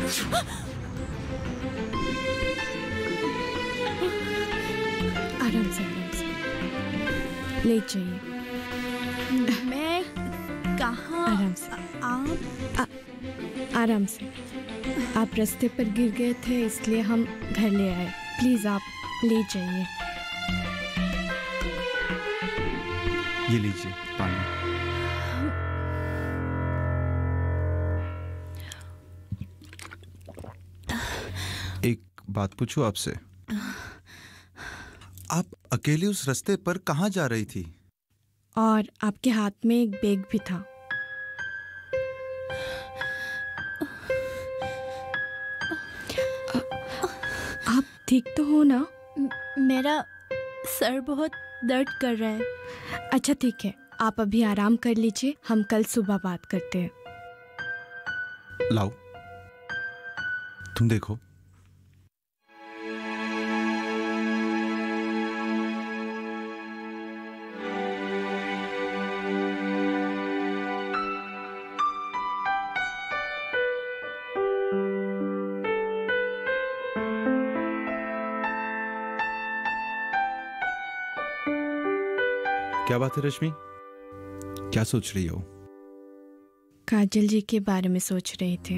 आराम से ले जाइए। मैं कहाँ? आराम से। आराम से। आप रास्ते पर गिर गए थे इसलिए हम घर ले आए। प्लीज आप ले जाइए। ये लीजिए पानी। एक बात पूछूं आपसे? आप अकेली उस रास्ते पर कहाँ जा रही थी? और आपके हाथ में एक बैग भी था। आप ठीक तो हो ना? मेरा सर बहुत दर्द कर रहा है। अच्छा ठीक है, आप अभी आराम कर लीजिए, हम कल सुबह बात करते हैं। लाओ, तुम देखो। क्या बात है रश्मि? क्या सोच रही हो? काजल जी के बारे में सोच रही थी।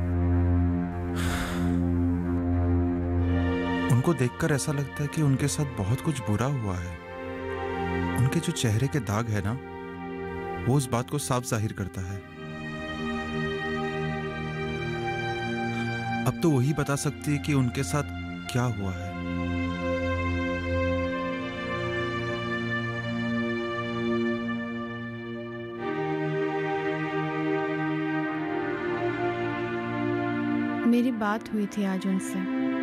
उनको देखकर ऐसा लगता है कि उनके साथ बहुत कुछ बुरा हुआ है। उनके जो चेहरे के दाग है ना, वो उस बात को साफ जाहिर करता है। अब तो वही बता सकती है कि उनके साथ क्या हुआ है। मेरी बात हुई थी आज उनसे।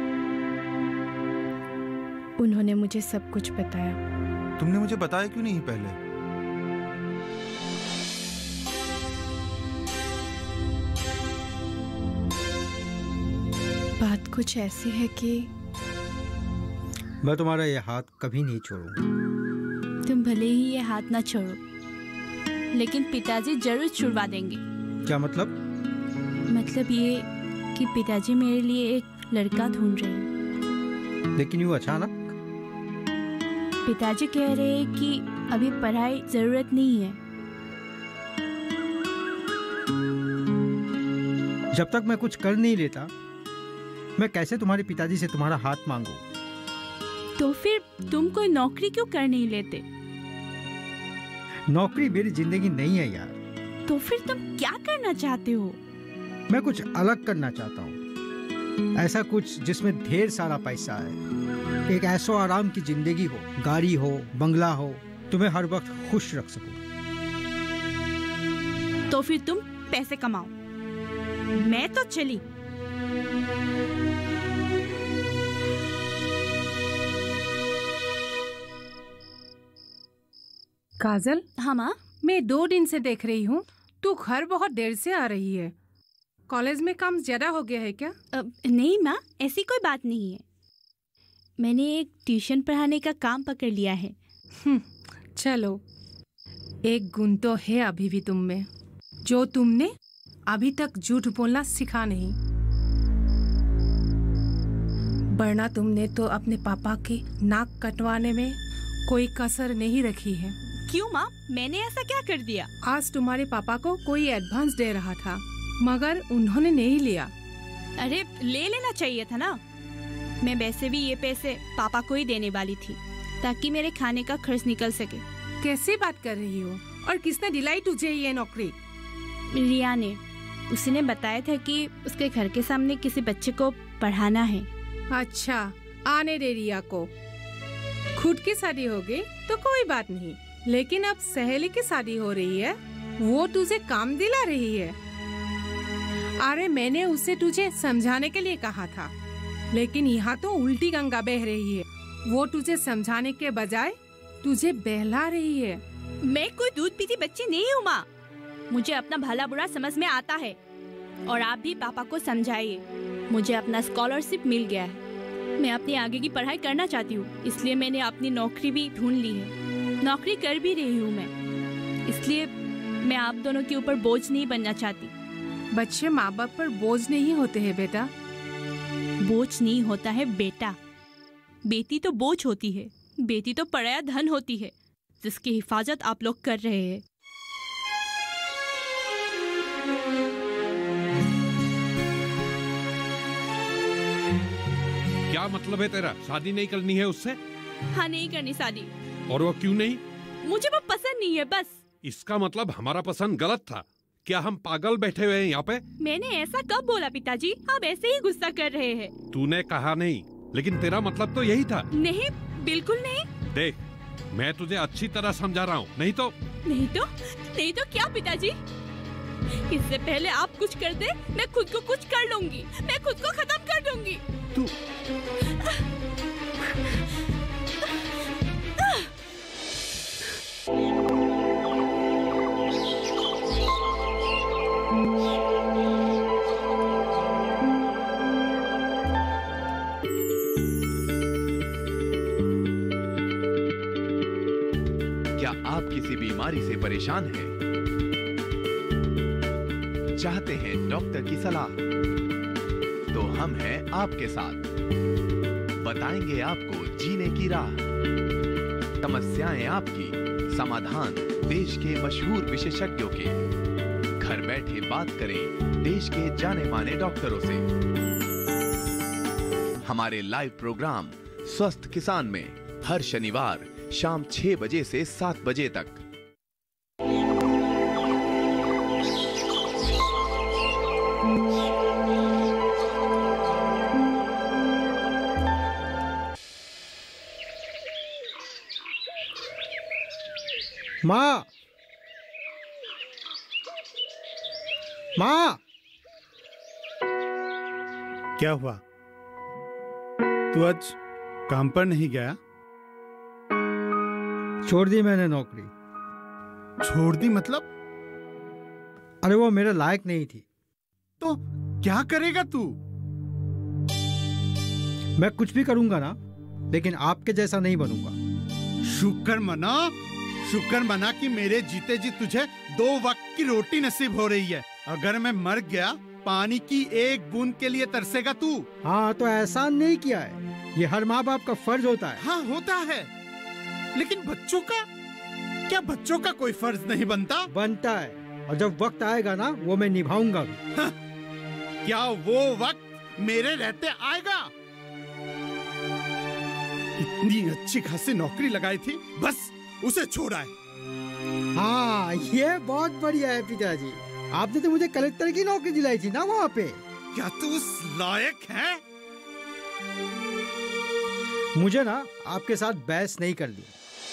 उन्होंने मुझे सब कुछ बताया। तुमने मुझे बताया क्यों नहीं पहले? बात कुछ ऐसी है कि मैं तुम्हारा ये हाथ कभी नहीं छोड़ूंगा। तुम भले ही ये हाथ ना छोड़ो, लेकिन पिताजी जरूर छुड़वा देंगे। क्या मतलब? मतलब ये कि पिताजी मेरे लिए एक लड़का ढूंढ रहे हैं। लेकिन यूं अचानक? पिताजी कह रहे हैं कि अभी पढ़ाई जरूरत नहीं है। जब तक मैं कुछ कर नहीं लेता, मैं कैसे तुम्हारे पिताजी से तुम्हारा हाथ मांगू? तो फिर तुम कोई नौकरी क्यों कर नहीं लेते? नौकरी मेरी जिंदगी नहीं है यार। तो फिर तुम क्या करना चाहते हो? मैं कुछ अलग करना चाहता हूँ। ऐसा कुछ जिसमें ढेर सारा पैसा है, एक ऐशो आराम की जिंदगी हो, गाड़ी हो, बंगला हो, तुम्हें हर वक्त खुश रख सकूं। तो फिर तुम पैसे कमाओ, मैं तो चली। काजल। हाँ माँ। मैं 2 दिन से देख रही हूँ, तू घर बहुत देर से आ रही है। कॉलेज में काम ज्यादा हो गया है क्या? नहीं माँ, ऐसी कोई बात नहीं है। मैंने एक ट्यूशन पढ़ाने का काम पकड़ लिया है। चलो, एक गुण तो है अभी भी तुम में, जो तुमने अभी तक झूठ बोलना सीखा नहीं। वरना तुमने तो अपने पापा की नाक कटवाने में कोई कसर नहीं रखी है। क्यों माँ, मैंने ऐसा क्या कर दिया? आज तुम्हारे पापा को कोई एडवांस दे रहा था, मगर उन्होंने नहीं लिया। अरे ले लेना चाहिए था ना। मैं वैसे भी ये पैसे पापा को ही देने वाली थी, ताकि मेरे खाने का खर्च निकल सके। कैसी बात कर रही हो? और किसने दिलाई तुझे ये नौकरी? रिया ने। उसने बताया था कि उसके घर के सामने किसी बच्चे को पढ़ाना है। अच्छा, आने दे रिया को। खुद की शादी हो गई तो कोई बात नहीं, लेकिन अब सहेली की शादी हो रही है, वो तुझे काम दिला रही है। अरे मैंने उसे तुझे समझाने के लिए कहा था, लेकिन यहाँ तो उल्टी गंगा बह रही है। वो तुझे समझाने के बजाय तुझे बहला रही है। मैं कोई दूध पीती बच्ची नहीं हूँ माँ। मुझे अपना भला बुरा समझ में आता है, और आप भी पापा को समझाइए। मुझे अपना स्कॉलरशिप मिल गया है, मैं अपनी आगे की पढ़ाई करना चाहती हूँ, इसलिए मैंने अपनी नौकरी भी ढूंढ ली है। नौकरी कर भी रही हूँ मैं, इसलिए मैं आप दोनों के ऊपर बोझ नहीं बनना चाहती। बच्चे माँ बाप पर बोझ नहीं होते हैं बेटा। बोझ नहीं होता है बेटा, बेटी तो बोझ होती है। बेटी तो पराया धन होती है जिसकी हिफाजत आप लोग कर रहे हैं। क्या मतलब है तेरा? शादी नहीं करनी है उससे? हाँ, नहीं करनी शादी। और वो क्यों नहीं? मुझे वो पसंद नहीं है बस। इसका मतलब हमारा पसंद गलत था क्या? हम पागल बैठे हुए हैं यहाँ पे? मैंने ऐसा कब बोला पिताजी? आप ऐसे ही गुस्सा कर रहे हैं। तूने कहा नहीं, लेकिन तेरा मतलब तो यही था। नहीं, बिल्कुल नहीं। देख, मैं तुझे अच्छी तरह समझा रहा हूँ, नहीं तो क्या पिताजी? इससे पहले आप कुछ कर दे, मैं खुद को कुछ कर लूंगी। मैं खुद को खत्म कर दूंगी। तू क्या आप किसी बीमारी से परेशान हैं? चाहते हैं डॉक्टर की सलाह? तो हम हैं आपके साथ। बताएंगे आपको जीने की राह। समस्याएं आपकी, समाधान देश के मशहूर विशेषज्ञों के। घर बैठे बात करें देश के जाने माने डॉक्टरों से। हमारे लाइव प्रोग्राम स्वस्थ किसान में हर शनिवार शाम 6 बजे से 7 बजे तक। माँ, माँ, क्या हुआ? तू आज काम पर नहीं गया? छोड़ दी मैंने नौकरी। छोड़ दी मतलब? अरे वो मेरे लायक नहीं थी। तो क्या करेगा तू? मैं कुछ भी करूंगा ना, लेकिन आपके जैसा नहीं बनूंगा। शुक्र मना कि मेरे जीते जी तुझे 2 वक्त की रोटी नसीब हो रही है। अगर मैं मर गया, पानी की एक बूंद के लिए तरसेगा तू। हाँ, तो एहसान नहीं किया है। ये हर माँ बाप का फर्ज होता है। हाँ, होता है, लेकिन बच्चों का क्या? बच्चों का कोई फर्ज नहीं बनता? बनता है, और जब वक्त आएगा ना, वो मैं निभाऊंगा भी। हाँ, क्या वो वक्त मेरे रहते आएगा? इतनी अच्छी खासी नौकरी लगाई थी, बस उसे छोड़ा है। हाँ, ये बहुत बढ़िया है पिताजी। आपने तो मुझे कलेक्टर की नौकरी दिलाई थी ना वहाँ पे। क्या तू उस लायक है? मुझे ना आपके साथ बहस नहीं करनी।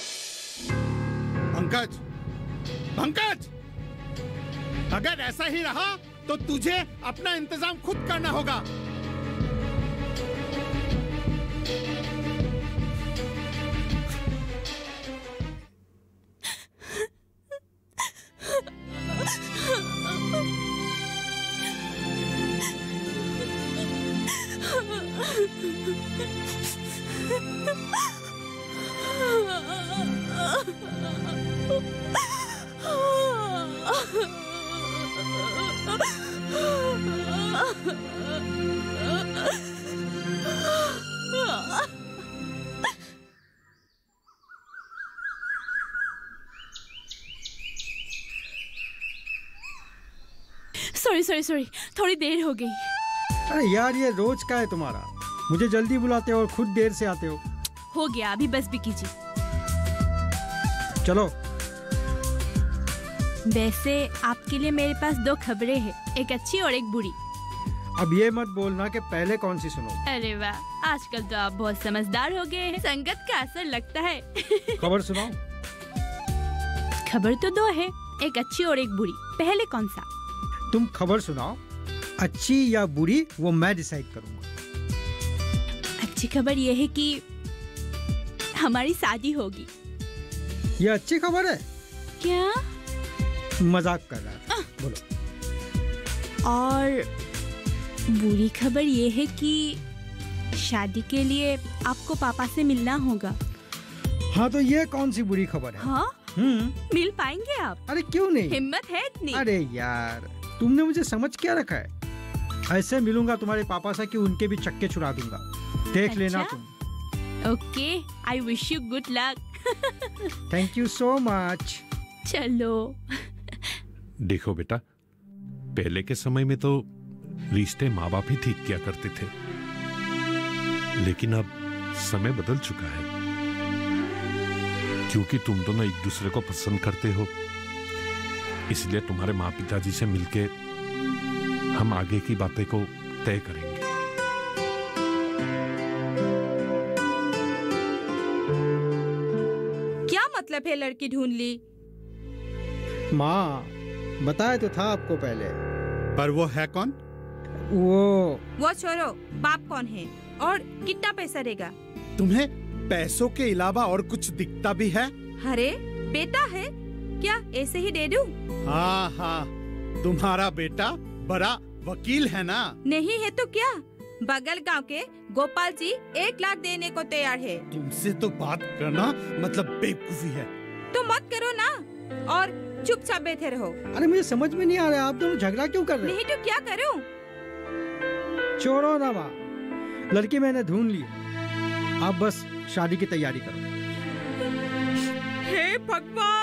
पंकज, अगर ऐसा ही रहा तो तुझे अपना इंतजाम खुद करना होगा। सॉरी, थोड़ी देर हो गई। अरे यार, ये रोज का है तुम्हारा। मुझे जल्दी बुलाते हो और खुद देर से आते हो। हो गया, अभी बस भी कीजिए। चलो। वैसे आपके लिए मेरे पास 2 खबरें हैं, एक अच्छी और एक बुरी। अब ये मत बोलना कि पहले कौन सी सुनो। अरे वाह, आजकल तो आप बहुत समझदार हो गए हैं। संगत का असर लगता है। खबर सुनाओ। खबर तो 2 है, एक अच्छी और एक बुरी। पहले कौन सा? तुम खबर सुनाओ, अच्छी या बुरी वो मैं डिसाइड करूंगा। अच्छी खबर ये है कि हमारी शादी होगी। ये अच्छी खबर है क्या? मजाक कर रहा था। बोलो। और बुरी खबर ये है कि शादी के लिए आपको पापा से मिलना होगा। हाँ, तो ये कौन सी बुरी खबर है? हाँ, मिल पाएंगे आप? अरे क्यों नहीं? हिम्मत है इतनी? अरे यार, तुमने मुझे समझ क्या रखा है? ऐसे मिलूंगा तुम्हारे पापा से कि उनके भी चक्के छुड़ा दूंगा। देख लेना तुम। Okay, I wish you good luck. Thank you so much. चलो। देखो बेटा, पहले के समय में तो रिश्ते माँ बाप ही ठीक किया करते थे, लेकिन अब समय बदल चुका है। क्योंकि तुम दोनों एक दूसरे को पसंद करते हो, इसलिए तुम्हारे माँ पिताजी से मिलके हम आगे की बातें को तय करेंगे। क्या मतलब है लड़की ढूंढ ली? माँ, बताया तो था आपको पहले। पर वो है कौन? वो छोड़ो, बाप कौन है और कितना पैसा देगा? तुम्हें पैसों के अलावा और कुछ दिखता भी है? अरे बेटा है क्या, ऐसे ही दे दूं? हाँ हाँ, तुम्हारा बेटा बड़ा वकील है ना? नहीं है तो क्या, बगल गांव के गोपाल जी 1 लाख देने को तैयार है। तुमसे तो बात करना मतलब बेवकूफी है। तो मत करो ना और चुपचाप बैठे रहो। अरे मुझे समझ में नहीं आ रहा, आप दोनों झगड़ा क्यों कर रहे? नहीं तो क्या करूं? छोड़ो ना माँ, लड़की मैंने ढूंढ ली, आप बस शादी की तैयारी करो। हे भगवान!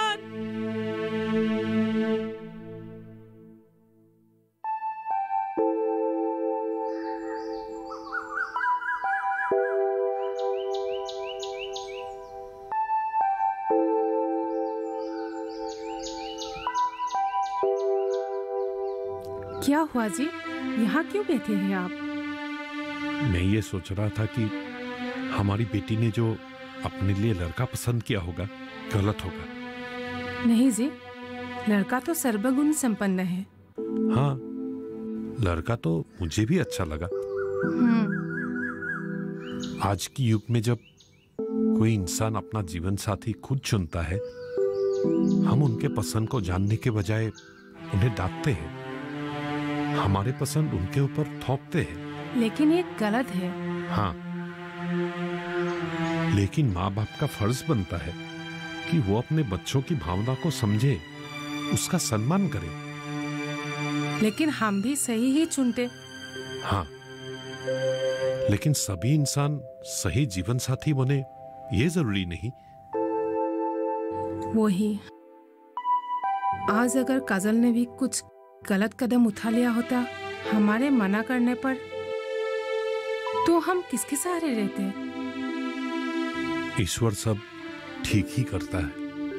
क्या हुआ जी, यहाँ क्यों बैठे हैं आप? मैं ये सोच रहा था कि हमारी बेटी ने जो अपने लिए लड़का पसंद किया होगा, गलत होगा। नहीं जी, लड़का तो सर्वगुण संपन्न है। हाँ, लड़का तो मुझे भी अच्छा लगा। आज की युग में जब कोई इंसान अपना जीवन साथी खुद चुनता है, हम उनके पसंद को जानने के बजाय उन्हें डांटते हैं, हमारे पसंद उनके ऊपर थोपते हैं। लेकिन ये गलत है। हाँ, लेकिन माँ बाप का फर्ज बनता है कि वो अपने बच्चों की भावना को समझे, उसका सम्मान करे। लेकिन हम भी सही ही चुनते। हाँ, लेकिन सभी इंसान सही जीवन साथी बने ये जरूरी नहीं। वही, आज अगर काजल ने भी कुछ गलत कदम उठा लिया होता हमारे मना करने पर, तो हम किसके सहारे रहते? ईश्वर सब ठीक ही करता है।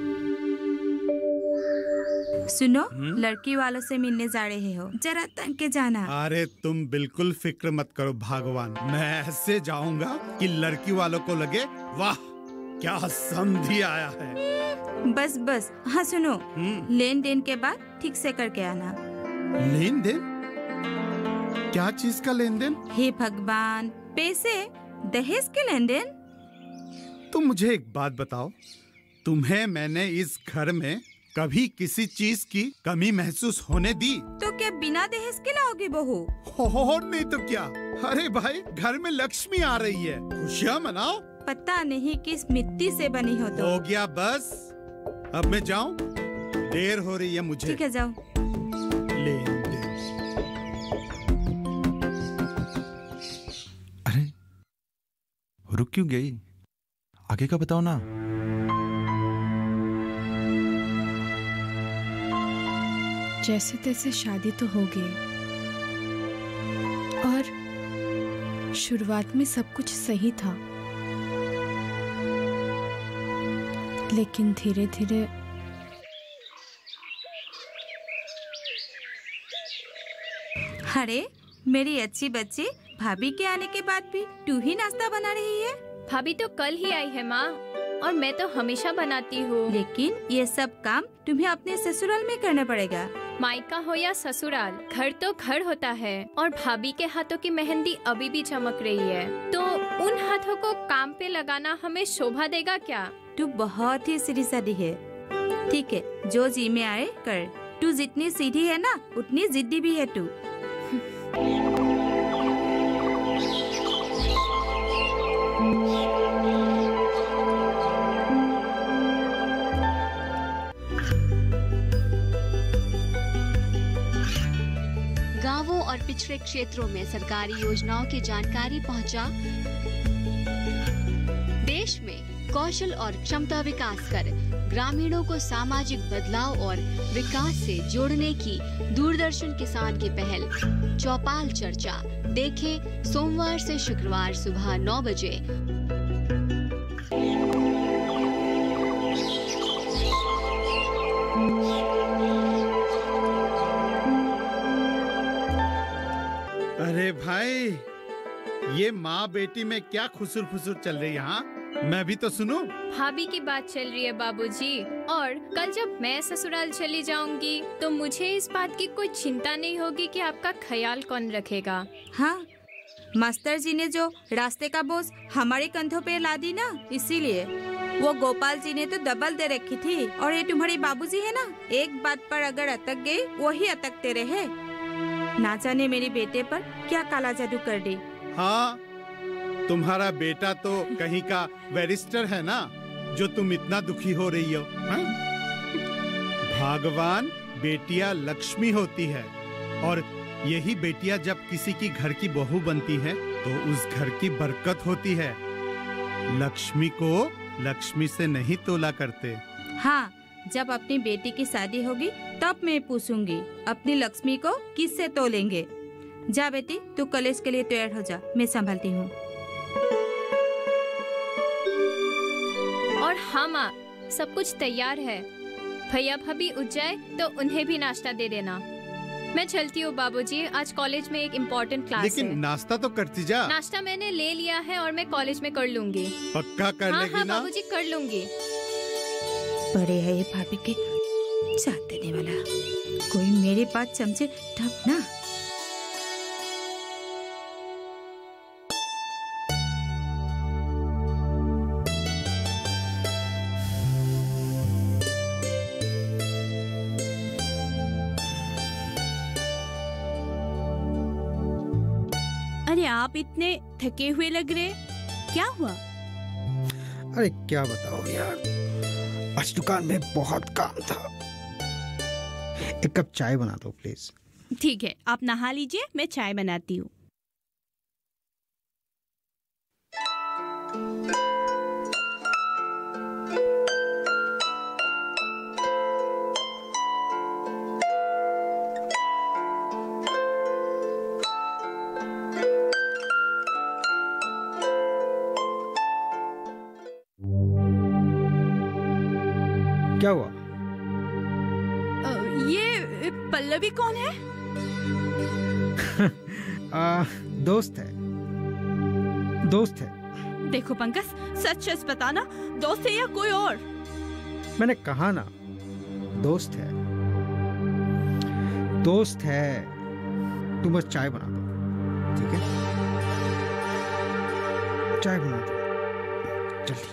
सुनो, लड़की वालों से मिलने जा रहे हो, जरा तंग के जाना। अरे तुम बिल्कुल फिक्र मत करो भगवान, मैं ऐसे जाऊंगा कि लड़की वालों को लगे वाह क्या समधी आया है। बस बस, हाँ सुनो, लेन देन के बाद ठीक से करके आना। लेन देन? क्या चीज का लेन देन? हे भगवान, पैसे, दहेज के लेन देन। तुम मुझे एक बात बताओ, तुम्हें मैंने इस घर में कभी किसी चीज की कमी महसूस होने दी? तो क्या बिना दहेज के लाओगी बहू? हो नहीं तो क्या। अरे भाई, घर में लक्ष्मी आ रही है, खुशियाँ मनाओ। पता नहीं किस मिट्टी से बनी हो। तो हो गया बस, अब मैं जाऊं, देर हो रही है मुझे। ठीक है, जाओ। लेन देन। अरे रुक क्यों गई? आगे का बताओ ना। जैसे तैसे शादी तो हो गई और शुरुआत में सब कुछ सही था, लेकिन धीरे धीरे अरे मेरी अच्छी बच्ची, भाभी के आने के बाद भी तू ही नाश्ता बना रही है? भाभी तो कल ही आई है माँ, और मैं तो हमेशा बनाती हूँ। लेकिन ये सब काम तुम्हें अपने ससुराल में करना पड़ेगा। मायका हो या ससुराल, घर तो घर होता है, और भाभी के हाथों की मेहंदी अभी भी चमक रही है, तो उन हाथों को काम पे लगाना हमें शोभा देगा क्या? तू बहुत ही सीधी सादी है। ठीक है, जो जी में आए कर। तू जितनी सीधी है ना, उतनी जिद्दी भी है तू। पिछड़े क्षेत्रों में सरकारी योजनाओं की जानकारी पहुंचा। देश में कौशल और क्षमता विकास कर ग्रामीणों को सामाजिक बदलाव और विकास से जोड़ने की दूरदर्शन किसान की पहल चौपाल चर्चा देखें सोमवार से शुक्रवार सुबह 9 बजे। अरे भाई, ये माँ बेटी में क्या खुसुर फुसुर चल रही है? यहाँ मैं भी तो सुनूं। भाभी की बात चल रही है बाबूजी, और कल जब मैं ससुराल चली जाऊंगी तो मुझे इस बात की कोई चिंता नहीं होगी कि आपका ख्याल कौन रखेगा। हाँ, मास्टर जी ने जो रास्ते का बोझ हमारे कंधों पे ला दी ना, इसीलिए। वो गोपाल जी ने तो डबल दे रखी थी, और ये तुम्हारे बाबूजी है ना, एक बात पर अगर अटक गए वही अटकते रहे। ना जाने मेरे बेटे पर क्या काला जादू कर दी। हाँ, तुम्हारा बेटा तो कहीं का बैरिस्टर है ना, जो तुम इतना दुखी हो रही हो। हाँ? भगवान, बेटियां लक्ष्मी होती है, और यही बेटियां जब किसी की घर की बहू बनती है तो उस घर की बरकत होती है। लक्ष्मी को लक्ष्मी से नहीं तोला करते। हाँ, जब अपनी बेटी की शादी होगी तब मैं पूछूंगी अपनी लक्ष्मी को किससे तोलेंगे। जा बेटी, तू कॉलेज के लिए तैयार हो जा, मैं संभालती हूँ। और हाँ माँ, सब कुछ तैयार है। भैया भाभी उठ जाए तो उन्हें भी नाश्ता दे देना। मैं चलती हूँ बाबूजी, आज कॉलेज में एक इम्पोर्टेंट क्लास है। लेकिन नाश्ता तो करती जा। नाश्ता मैंने ले लिया है और मैं कॉलेज में कर लूंगी। पक्का कर लेगी ना? हाँ बाबूजी, कर लूंगी। बड़े है ये भाभी के साथ देने वाला, कोई मेरी बात समझे तब ना। अरे आप इतने थके हुए लग रहे, क्या हुआ? अरे क्या बताओ यार, आज दुकान में बहुत काम था। एक कप चाय बना दो प्लीज। ठीक है, आप नहा लीजिए, मैं चाय बनाती हूँ। क्या हुआ? ये पल्लवी कौन है? दोस्त है, दोस्त है। देखो पंकज, सच सच बताना, दोस्त है या कोई और? मैंने कहा ना, दोस्त है, दोस्त है। तुम बस चाय बना दो, ठीक है? चाय बना दो जल्दी।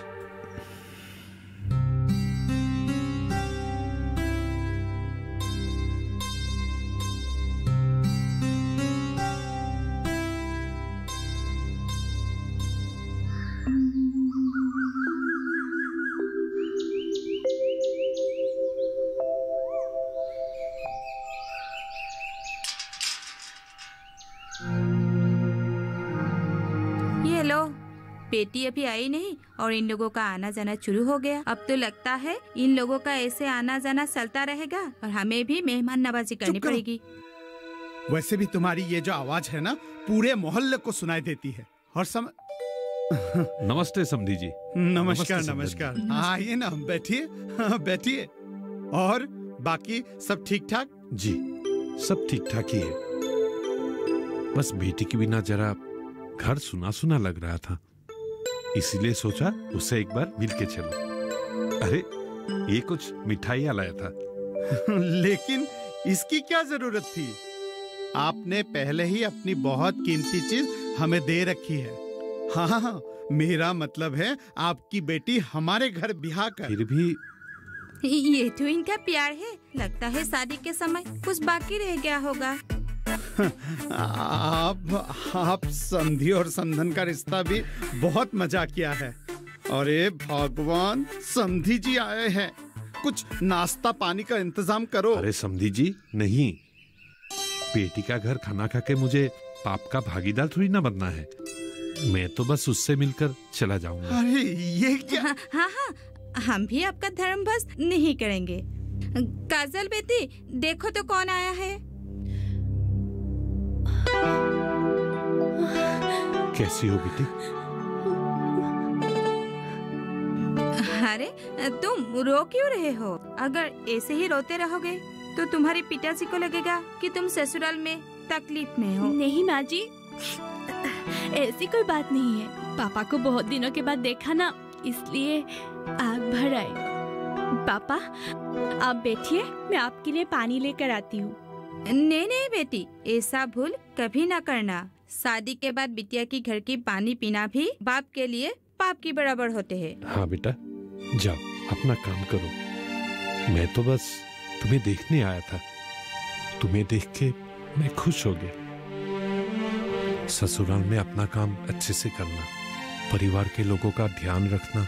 बेटी अभी आई नहीं और इन लोगों का आना जाना शुरू हो गया। अब तो लगता है इन लोगों का ऐसे आना जाना चलता रहेगा और हमें भी मेहमान नवाजी करनी पड़ेगी। वैसे भी तुम्हारी ये जो आवाज है ना, पूरे मोहल्ले को सुनाई देती है। और नमस्ते समधी जी। नमस्कार नमस्कार। आइए ना, बैठिए बैठिए। और बाकी सब ठीक ठाक? जी, सब ठीक ठाक ही है। बस बेटी की बिना जरा घर सुना सुना लग रहा था, इसीलिए सोचा उससे एक बार मिल के चलो। अरे ये कुछ मिठाइयाँ लाया था। लेकिन इसकी क्या जरूरत थी? आपने पहले ही अपनी बहुत कीमती चीज हमें दे रखी है। हाँ, मेरा मतलब है आपकी बेटी हमारे घर ब्याह कर। फिर भी ये तो इनका प्यार है। लगता है शादी के समय कुछ बाकी रह गया होगा। आप समधी और समधन का रिश्ता भी बहुत मजा किया है। अरे भगवान, समधी जी आए हैं, कुछ नाश्ता पानी का इंतजाम करो। अरे समधी जी नहीं, बेटी का घर खाना खा के मुझे पाप का भागीदार थोड़ी ना बनना है। मैं तो बस उससे मिलकर चला जाऊंगा। अरे ये क्या? हाँ, हम भी आपका धर्म भ्रष्ट नहीं करेंगे। काजल बेटी, देखो तो कौन आया है। कैसी हो बेटी? अरे तुम रो क्यों रहे हो? अगर ऐसे ही रोते रहोगे तो तुम्हारे पिताजी को लगेगा कि तुम ससुराल में तकलीफ में हो। नहीं माँ जी, ऐसी कोई बात नहीं है। पापा को बहुत दिनों के बाद देखा ना, इसलिए आग भर आए। पापा आप बैठिए, मैं आपके लिए पानी लेकर आती हूँ। नहीं बेटी, ऐसा भूल कभी ना करना। शादी के बाद बिटिया की घर की पानी पीना भी बाप के लिए पाप की बराबर होते हैं। हाँ बेटा, जाओ अपना काम करो। मैं तो बस तुम्हें देखने आया था। तुम्हें देख के मैं खुश हो गया। ससुराल में अपना काम अच्छे से करना, परिवार के लोगों का ध्यान रखना।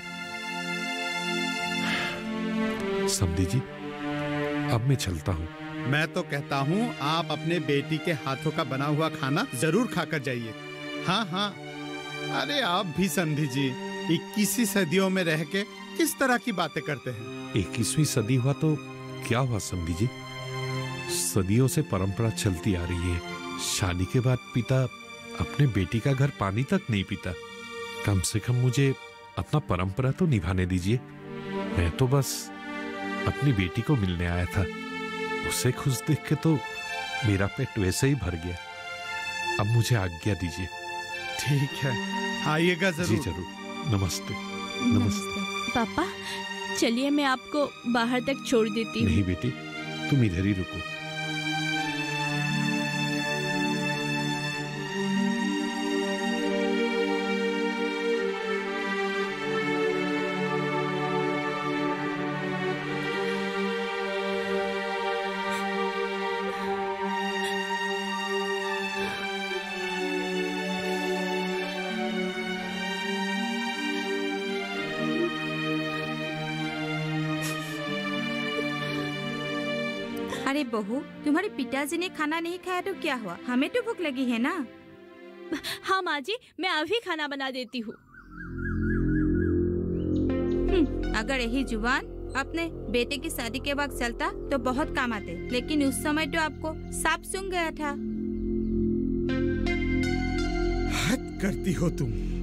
समधी जी, अब मैं चलता हूँ। मैं तो कहता हूँ आप अपने बेटी के हाथों का बना हुआ खाना जरूर खाकर जाइए। हाँ, अरे आप भी समधी जी 21वीं सदियों में रह के किस तरह की बातें करते हैं। 21वीं सदी हुआ तो क्या हुआ समधी जी? सदियों से परंपरा चलती आ रही है। शादी के बाद पिता अपने बेटी का घर पानी तक नहीं पीता। कम से कम मुझे अपना परंपरा तो निभाने दीजिए। मैं तो बस अपनी बेटी को मिलने आया था। उसे खुश देख के तो मेरा पेट वैसे ही भर गया। अब मुझे आज्ञा दीजिए। ठीक है, आइएगा जरूर। जी जरूर। नमस्ते। नमस्ते। पापा चलिए, मैं आपको बाहर तक छोड़ देती हूँ। नहीं बेटी, तुम इधर ही रुको। अरे बहू, तुम्हारे पिताजी ने खाना नहीं खाया तो क्या हुआ? हमें तो भूख लगी है ना। हाँ माँ जी, मैं अभी खाना बना देती हूँ। अगर यही जुबान अपने बेटे की शादी के वक्त चलता तो बहुत काम आते, लेकिन उस समय तो आपको साफ सूंघ गया था। हद करती हो तुम।